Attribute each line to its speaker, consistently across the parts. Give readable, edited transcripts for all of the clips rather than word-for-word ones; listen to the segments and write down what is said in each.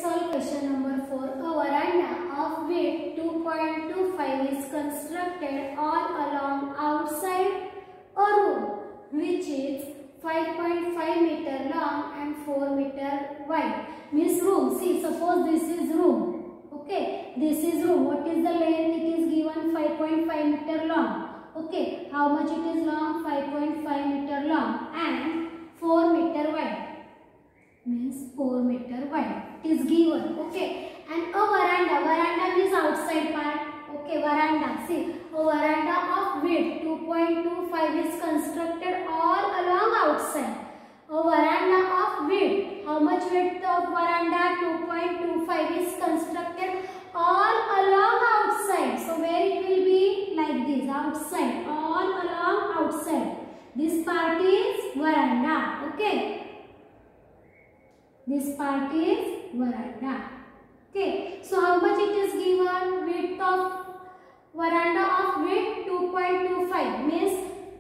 Speaker 1: Solve question number 4. A veranda of width 2.25 is constructed all along outside a room which is 5.5 meter long and 4 meter wide. Means room. See, suppose this is room. Okay, this is room. What is the length? It is given 5.5 meter long. Okay, how much it is long? 5.5 meter long and 4 meter wide. Means 4 meter wide. It is given. Okay, and a veranda. Veranda means outside part. Okay, veranda. See, a veranda of width 2.25 is constructed all along outside. A veranda of width. How much width of veranda? 2.25 is constructed all along outside. So where it will be? Like this. Outside. All along outside. This part is veranda. Okay. This part is veranda. Okay. So how much it is given? Width of veranda of width 2.25 means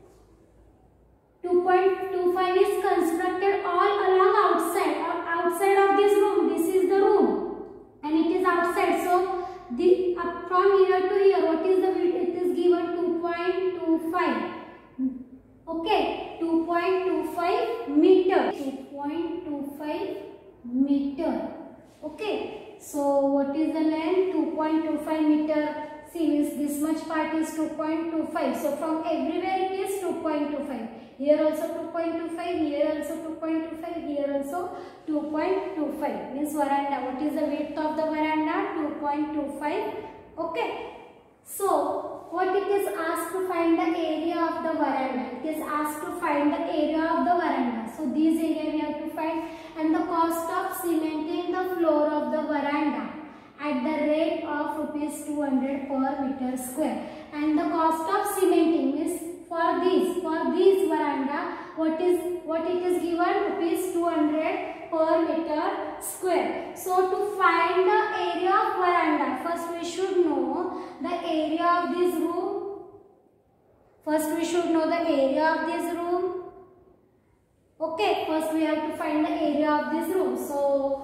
Speaker 1: 2.25 is constructed all along outside. Outside of this room. This is the room and it is outside. So from here to here, what is the width? It is given 2.25. Okay, 2.25 meter. 2.25 meter. Okay, so what is the length? 2.25 meter. See, this much part is 2.25. So from everywhere it is 2.25. Here also 2.25. Here also 2.25. Here also 2.25. Means veranda. What is the width of the veranda? 2.25. Okay. So what it is asked to find the area of the veranda. It is asked to find the area of the veranda. So this area we have to find, and the cost of cementing the floor of the veranda at the rate of ₹200 per meter square. And the cost of cementing is for this veranda, what it is given? ₹200 per meter square. So to find the area of veranda, first we should know the area of this room. First we should know the area of this room. Okay, first we have to find the area of this room. So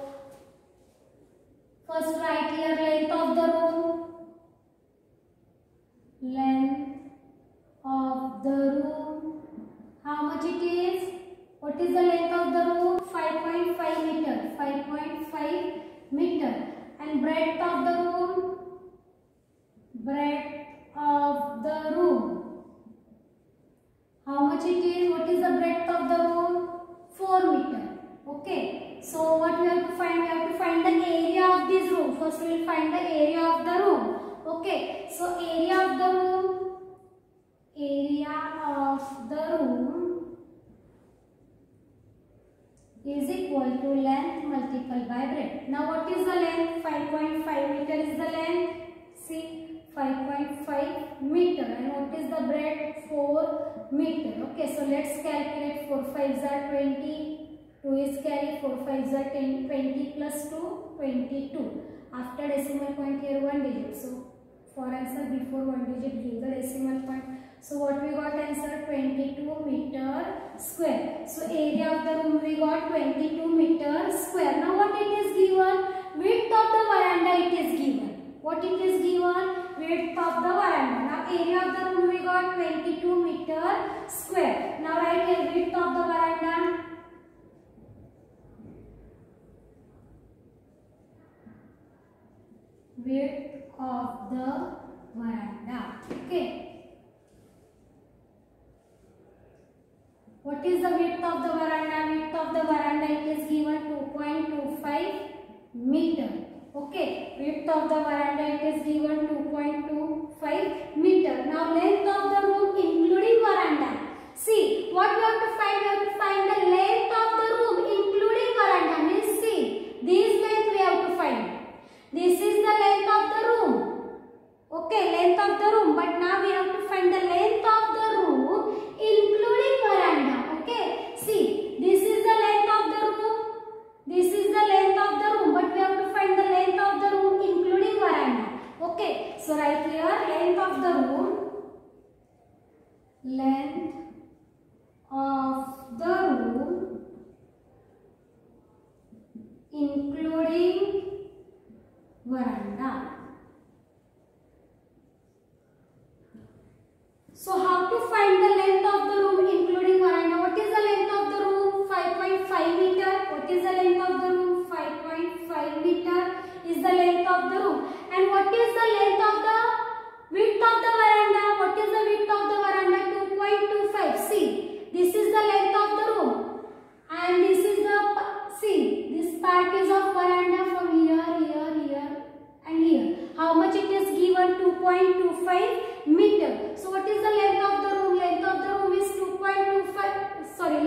Speaker 1: first write here length of the room. Length of the room. How much it is? What is the length of the room? 5.5 meter. 5.5 meter. And breadth of the room? Breadth of the room. How much it is? What is the breadth of the room? 4 meter. Okay. So what we have to find? We have to find the area of this room. First we will find the area of the room. Okay. So area of the room. Area of the room is equal to length multiplied by breadth. Now what is the length? 5.5 meter is the length. See, 5.5 meter. And what is the breadth? 4 meter. Okay, so let's calculate. 4 5s are 20. 2 is carry. 4 5s are 10. 20 plus 2, 22. After decimal point here 1 digit. So for answer before 1 digit give the decimal point. So what we got answer? 22 meter square. So area of the room we got 22 meter square. Now what it is given? Width of the veranda it is given. What it is given? Width of the veranda. Now area of the room we got 22 meter square. Now write here width of the veranda. Width of the veranda. Okay. What is the width of the veranda? Width of the veranda it is given 2.25 meter. Okay. Width of the veranda it is given 2.25 meter. Now length of the room including veranda. See, what we have to find? We have to find the length of the room including veranda. Means see, this length we have to find. This is the length of the room. Okay, length of the room. But now we have to find the length of the room including veranda. Okay, see, this is the length of the room. This is the length of the room. But we have to find the length of the room including veranda. Okay, so right here length of the room. Length of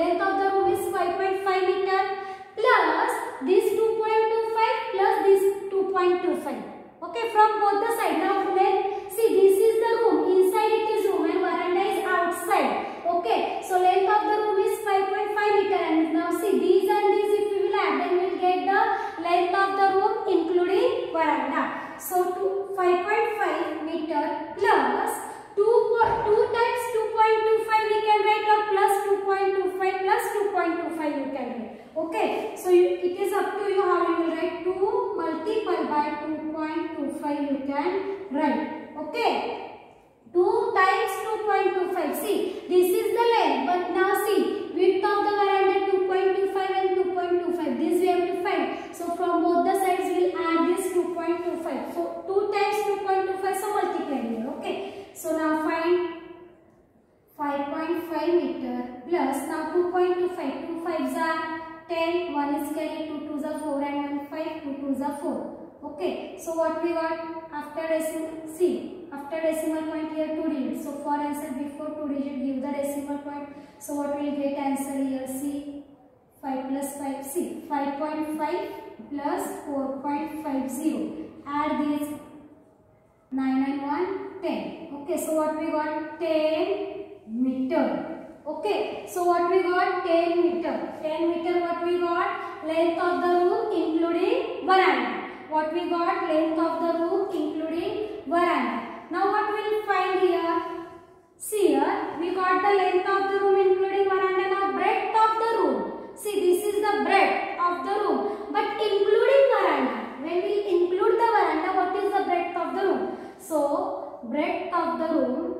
Speaker 1: length of the room is 5.5 meter plus this 2.25 plus this 2.25. Okay, from both the side. Now length, see this is the room, inside it is room and veranda is outside. Okay, so length of the room is 5.5 meter and now see these and these if we will add, then we will get the length of the room including veranda. So 5.5 meter plus 2 times 2.25 we can write, or plus 2.25 plus 2.25 you can write. Okay, so it is up to you how you will write. 2 multiplied by 2.25 you can write. Okay, 2 times 2.25. See, this is the length, but now see, width of the veranda 2.25 and 2.25. This we have to find. So from both the sides we will add this 2.25. So 2 times 2.25, so multiply here. Okay, so now find 5.5 meter plus now 2.25. 2 5s are 10, 1 is carried, 2 2s are 4 and 1 5, 2 2s are 4. Okay, so what we got after decimal, see, after decimal point here 2 digits. So for answer before 2 digit give the decimal point. So what we will get answer here, see, 5 plus 5, see, 5.5 plus 4.50. Add these 9 and 1, 10. Okay, so what we got, 10 meter. Okay, so what we got, 10 meter. 10 meter what we got, length of the room including veranda. What we got, length of the room including veranda. Now what we will find here, see here, we got the length of the room including veranda. Now breadth of the room. See, this is the breadth of the room, but including veranda. When we include the veranda, what is the breadth of the room? So, breadth of the room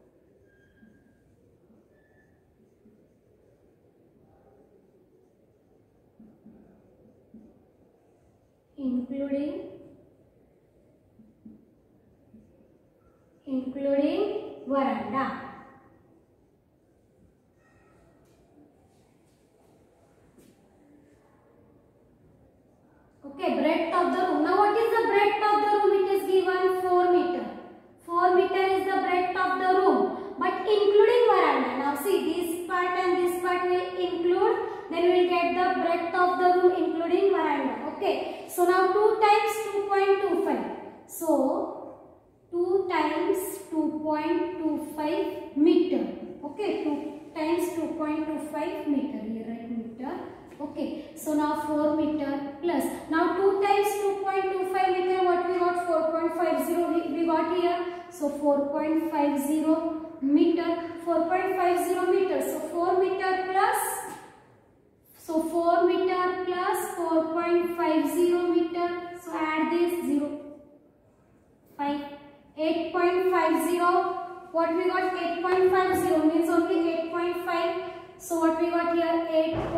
Speaker 1: including veranda. Okay, breadth of the room. Now what is the breadth of the room? It is given 4 meter. 4 meter is the breadth of the room, but including veranda. Now see, this part and this part will include, then we will get the breadth of the room including veranda. Okay, so now 2 times 2.25. So 2 times 2.25 meter. Okay, 2 times 2.25 meter. Here write meter. Okay, so now 4 meter plus. Now 2 times 2.25 meter. What we got? 4.50 we got here. So 4.50 meter. 4.50 meter. So 4 meter plus. So 4 meter plus 4.50 meter. So add this 0. 5. 8.50. What we got? 8.50 means only 8.5. So what we got here?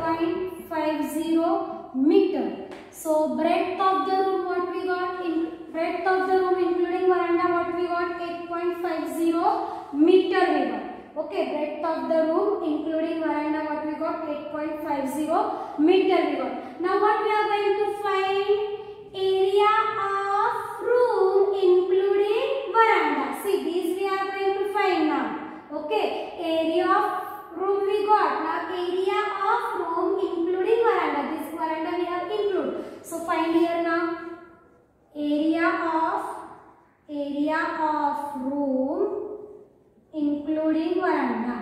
Speaker 1: 8.50 meter. So breadth of the room, what we got? In breadth of the room including veranda, what we got? 8.50 meter we got. Okay, breadth of the room including veranda, what we got? 8.50 meter we got. Now what we are going to find? Area of room including veranda. See, these we are going to find now. Okay, area of room we got. Now area of room including veranda. This veranda we have included. So find here now. Area of room including veranda.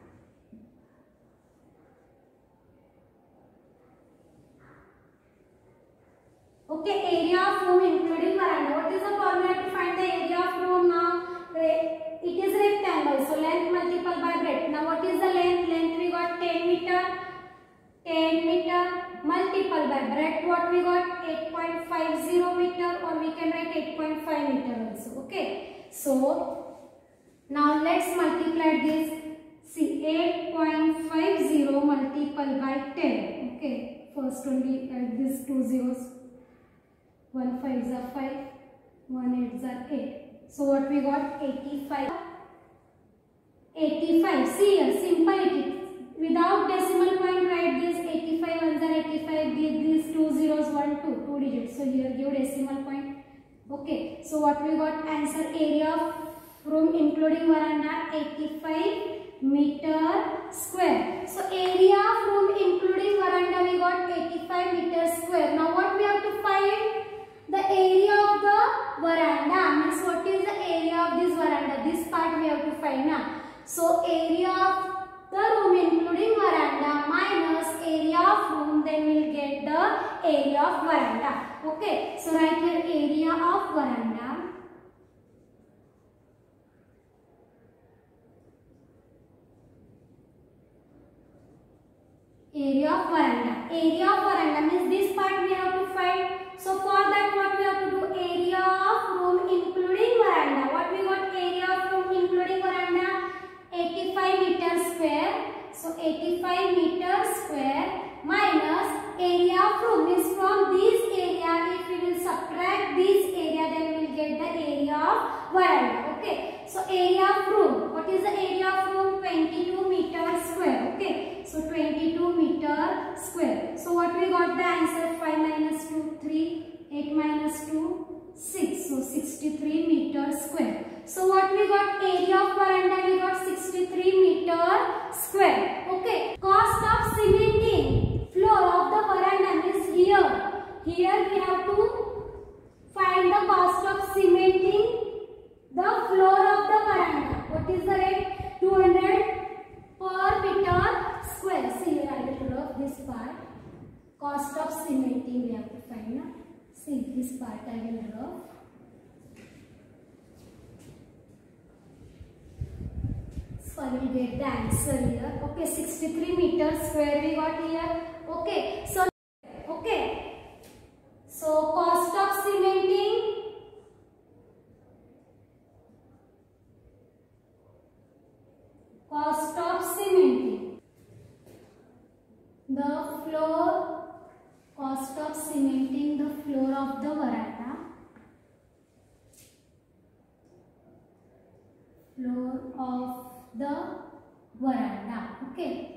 Speaker 1: Okay, area of room including veranda. What is the formula to find the area of room now? It is rectangle. So length multiplied by breadth. Now what is the length? Length we got 10 meter. 10 meter multiplied by breadth. What we got? 8.50 meter, or we can write 8.5 meter also. Okay. So now let's multiply this. See, 8.50 multiplied by 10. Okay. First only add these 2 zeros. 1 5s are 5. 1 8s are 8. So what we got? 85. 85. See here, simple it is. Without decimal point, write this 85 ones are 85. Give these 2 zeros, 1 2, 2 digits. So here give decimal point. Okay. So what we got? Answer, area of room including veranda 85 meter square. So area So area of the room including veranda minus area of room, then we will get the area of veranda. Okay, so write here area of veranda. Area of veranda. Area of veranda means this part we have to find. So for that what we have to do? Area of room including veranda. What we got? Area of room including veranda 85 meters square. So 85 meters square minus area of room means from this area if we will subtract this area, then we will get the area of veranda. Okay. So area of room. What is the area of room? 22 meters square. Okay. So 22 meter square. So what we got the answer? 5 minus 2, 3. 8 minus 2, 6. So 63 meter square. So what we got? Area of veranda we got 63 meter square. Okay. Cost of cementing floor of the veranda means here. Here we have to find the cost of cementing the floor of the veranda. What is the rate? 200 per meter square. See here I will draw this part. Cost of cementing we have to find. Now. See this part I will draw. So I will get the answer here. Okay, 63 meters square we got here. Okay, so cost of cementing. Cost of cementing the floor. Cost of cementing the floor of the veranda. Floor of the veranda. Okay.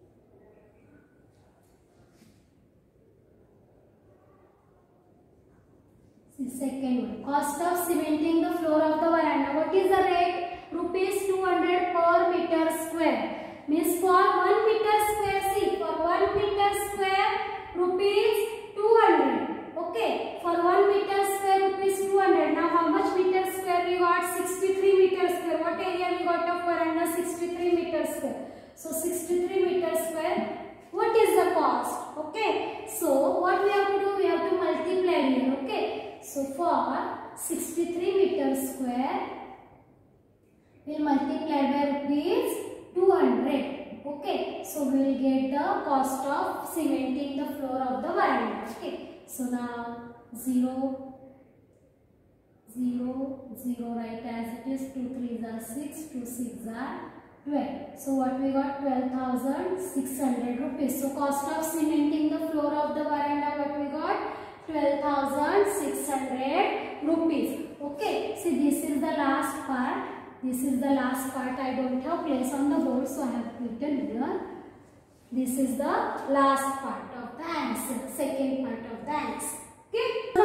Speaker 1: See second one. Cost of cementing the floor of the veranda. What is the rate? Rupees 200 per meter square. Means for 1 meter square. See for 1 meter square rupees 200. Okay. For 1 meter square rupees 200. Now how much meter square we got? 63 meter square. What area we got of veranda? 63 meter square. So 63 meter square. What is the cost? Okay. So what we have to do? We have to multiply here. Okay. So for 63 meter square, we will multiply by rupees 200. Okay. So we will get the cost of cementing the floor of the veranda. Okay. So now 0, 0, 0 write as it is. 2 3s are 6, 2 6s are 12. So what we got? 12,600 rupees. So cost of cementing the floor of the veranda, what we got? 12,600 rupees. Okay. See this is the last part. This is the last part. I don't have place on the board, so I have written here. This is the last part of the answer. Second part of the answer. Okay.